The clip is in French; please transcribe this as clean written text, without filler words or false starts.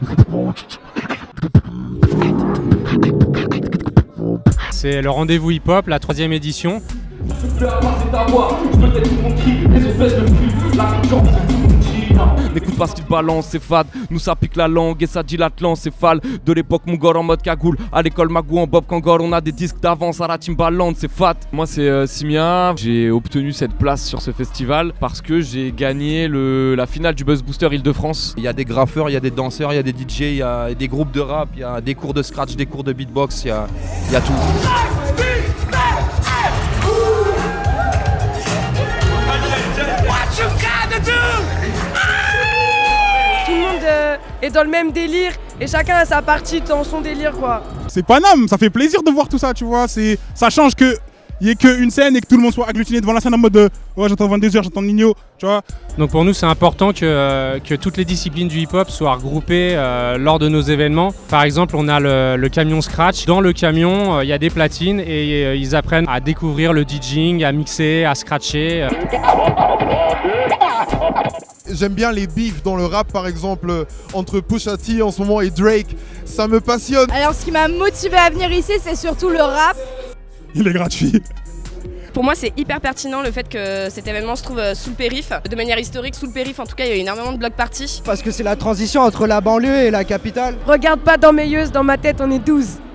C'est le rendez-vous hip-hop, la 3e édition. N'écoute pas ce qu'il balance, c'est fade. Nous ça pique la langue et ça dit l'Atlan, c'est fal. De l'époque Mougor en mode cagoule. À l'école Magou en Bob Kangor, on a des disques d'avance à la Timbaland, c'est fat. Moi c'est Simia. J'ai obtenu cette place sur ce festival parce que j'ai gagné la finale du Buzz Booster Île-de-France. Il y a des graffeurs, il y a des danseurs, il y a des DJ, il y a des groupes de rap, il y a des cours de scratch, des cours de beatbox, il y a tout. Tout le monde est dans le même délire et chacun a sa partie dans son délire quoi. C'est Paname, ça fait plaisir de voir tout ça, tu vois. Ça change qu'il n'y ait qu'une scène et que tout le monde soit agglutiné devant la scène en mode ouais, j'entends 22h, j'entends Nino, tu vois. Donc pour nous c'est important que toutes les disciplines du hip-hop soient regroupées lors de nos événements. Par exemple on a le camion scratch. Dans le camion il y a des platines et ils apprennent à découvrir le DJing, à mixer, à scratcher. J'aime bien les beefs dans le rap par exemple entre Pusha T en ce moment et Drake, ça me passionne. Alors ce qui m'a motivé à venir ici c'est surtout le rap. Il est gratuit. Pour moi c'est hyper pertinent le fait que cet événement se trouve sous le périph'. De manière historique sous le périph' en tout cas il y a eu énormément de block parties. Parce que c'est la transition entre la banlieue et la capitale. Regarde pas dans mes yeux, dans ma tête on est 12.